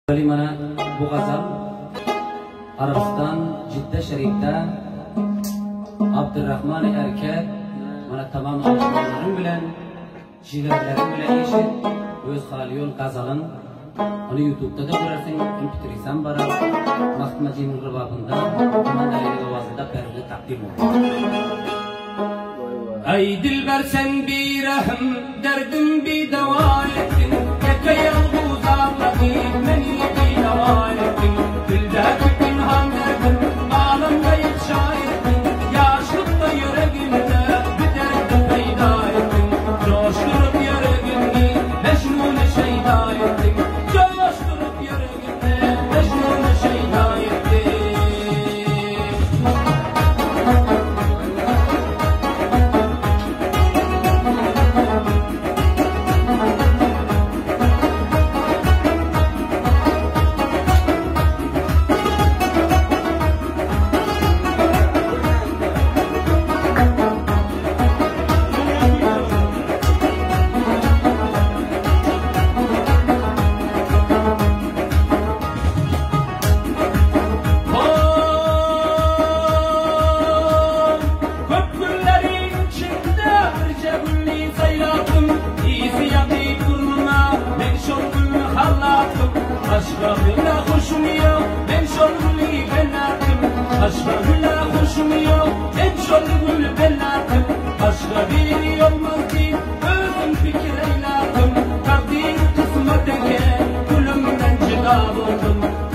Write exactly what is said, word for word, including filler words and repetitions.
Mana bu gazal Arabistan Cidde Şerif'te Abdurrahman Erkek mana tamam alışmalarım bilen jigarlarım bilen eşit öz haliyol gazalın onu YouTube'da da görersin impitirisan bara Mahkuma Cemil Rıbabında Mandalini avazında perli takdim olur. Ay dilber sen bir rahm derdim bir deva ettin Yekaya uzarladı beni bir deva ettin Dilde pinhan derdim ağlamda yetşa ettin Yaşlıkta yüreğimde bir derdi peyda ettin Coşturup yüreğimde Mecnun şeyda ettin Coşturup yüreğimde Mecnun şeyda ettin Aşkımla hoşum yok, ben şolgulu benadım. Aşkımla hoşum yok, ben şolgulu benadım. Başka biri olmaz ki, özüm fikir eyladım. Takdir kısmet eke, kulümden cida oldum.